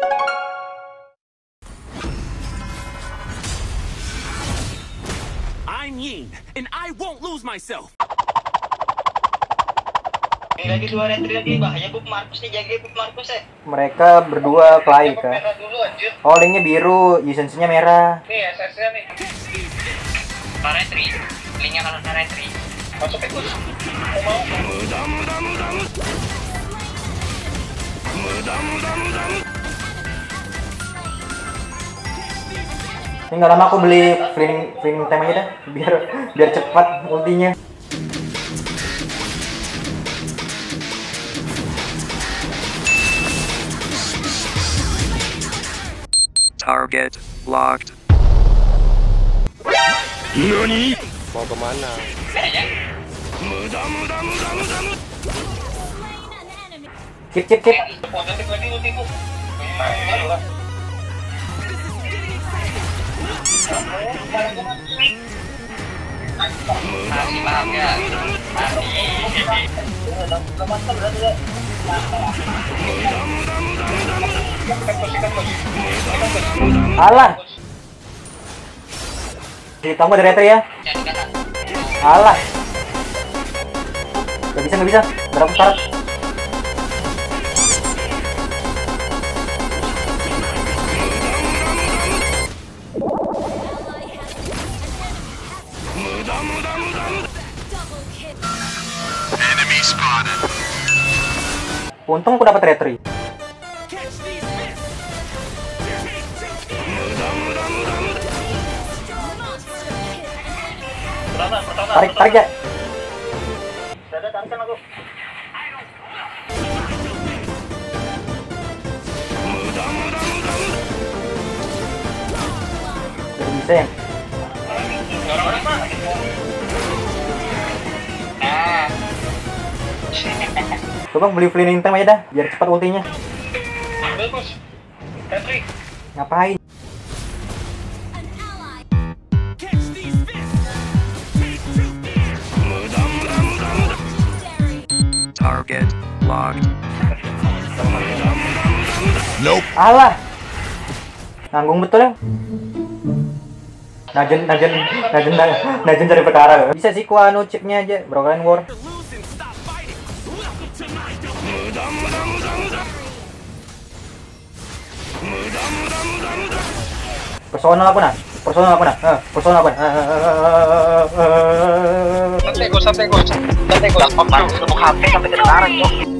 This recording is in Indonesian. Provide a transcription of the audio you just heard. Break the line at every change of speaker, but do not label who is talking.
I'm Yin, and I won't lose myself.
Ini lagi 2 retri lagi, bahaya Bob Marcus nih, jaga Bob Marcus ya.
Mereka berdua Clay kan.
Merah dulu anjir.
Oh, linknya biru, lisensinya merah.
Nih SS-nya nih. Retri, linknya kalau retri. Masuk ikut. Mau.
Ini nggak lama aku beli flaming time aja dah, biar cepat ultinya.
Target locked.
Nani? Mau kemana?
Cip.
Masih paham ya?
Alah. Jadi kamu ada retri ya? Alah. Gak bisa. Berapa syarat?
Enemy spotted.
Untung aku dapat retri. Tarik ya.
Tarikan aku.
Gak bisa ya. Coba beli flaming time aja dah, biar cepat ultinya.
Bagus. Retri.
Ngapain?
Target locked.
Nope.
Alah. Nanggung betul ya. Najen cari perkara. Bisa sih kuano chipnya aja, Broken War. Personal apa nah?
Santai gue. Sampai HP sampai sekarang, Cok.